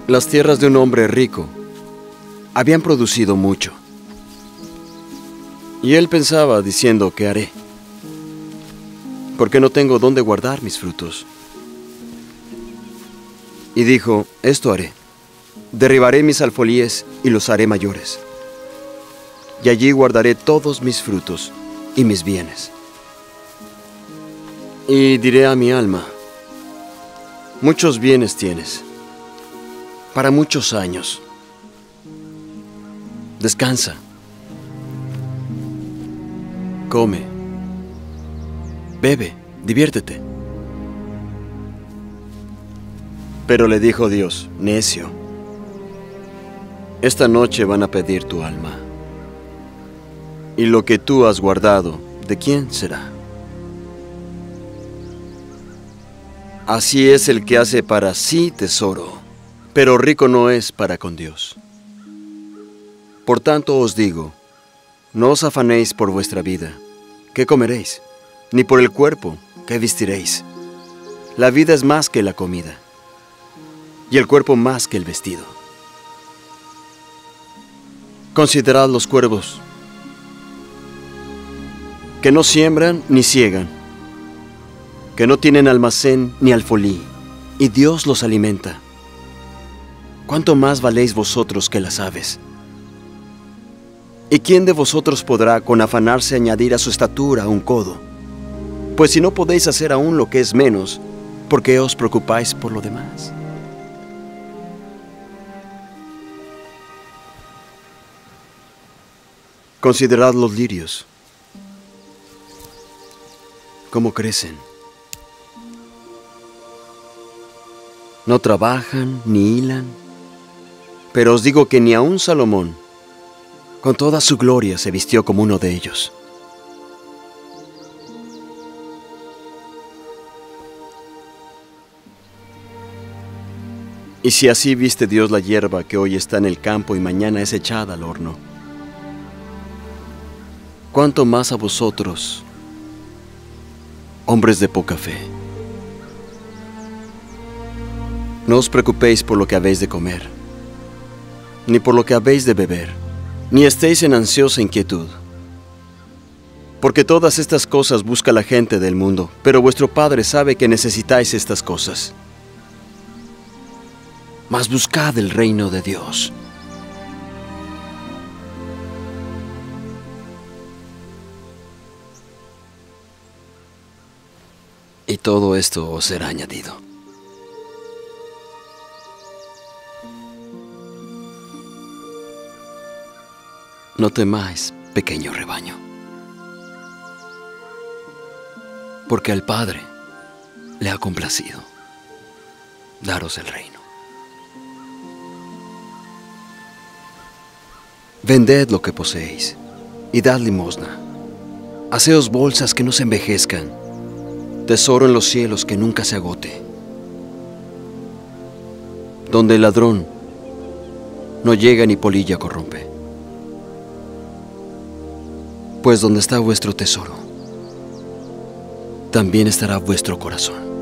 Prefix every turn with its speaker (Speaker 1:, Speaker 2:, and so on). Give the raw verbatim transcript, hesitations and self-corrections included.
Speaker 1: Las tierras de un hombre rico habían producido mucho. Y él pensaba diciendo, ¿qué haré? Porque no tengo dónde guardar mis frutos. Y dijo, esto haré. Derribaré mis alfolíes y los haré mayores. Y allí guardaré todos mis frutos y mis bienes. Y diré a mi alma, muchos bienes tienes, para muchos años. Descansa. Come. Bebe, diviértete. Pero le dijo Dios, necio, esta noche van a pedir tu alma. Y lo que tú has guardado, ¿de quién será? Así es el que hace para sí tesoro, pero rico no es para con Dios. Por tanto os digo, no os afanéis por vuestra vida, ¿qué comeréis? Ni por el cuerpo, ¿qué vestiréis? La vida es más que la comida, y el cuerpo más que el vestido. Considerad los cuervos, que no siembran ni siegan, que no tienen almacén ni alfolí, y Dios los alimenta. ¿Cuánto más valéis vosotros que las aves? ¿Y quién de vosotros podrá con afanarse añadir a su estatura un codo? Pues si no podéis hacer aún lo que es menos, ¿por qué os preocupáis por lo demás? Considerad los lirios, cómo crecen. No trabajan ni hilan, pero os digo que ni aun Salomón, con toda su gloria, se vistió como uno de ellos. Y si así viste Dios la hierba que hoy está en el campo y mañana es echada al horno, ¿cuánto más a vosotros, hombres de poca fe? No os preocupéis por lo que habéis de comer, ni por lo que habéis de beber, ni estéis en ansiosa inquietud. Porque todas estas cosas busca la gente del mundo, pero vuestro Padre sabe que necesitáis estas cosas. Mas buscad el reino de Dios. Y todo esto os será añadido. No temáis, pequeño rebaño, porque al Padre le ha complacido daros el reino. Vended lo que poseéis y dad limosna. Haceos bolsas que no se envejezcan, tesoro en los cielos que nunca se agote, donde el ladrón no llega ni polilla corrompe. Pues donde está vuestro tesoro, también estará vuestro corazón.